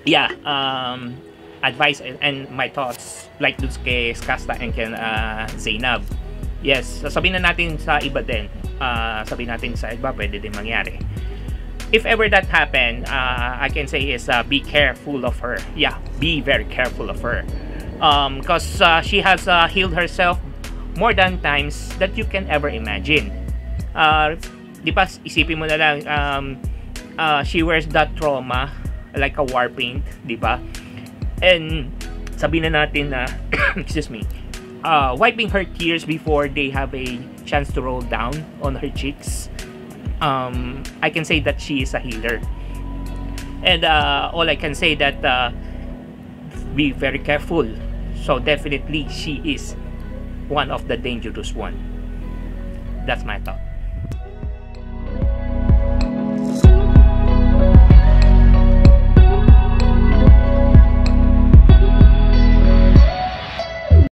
yeah, advice and my thoughts like dun kay Skasta and kay Zainab. Yes, sasabihin na natin sa iba din. Sabihin natin sa iba, pwede din mangyari. If ever that happen, I can say is be careful of her. Yeah, be very careful of her. Because she has healed herself more than times that you can ever imagine. Di ba, isipin mo na lang, she wears that trauma like a war paint, di ba? And sabihin na natin na, excuse me, wiping her tears before they have a chance to roll down on her cheeks. I can say that she is a healer. And all I can say that be very careful. So definitely she is one of the dangerous one. That's my thought.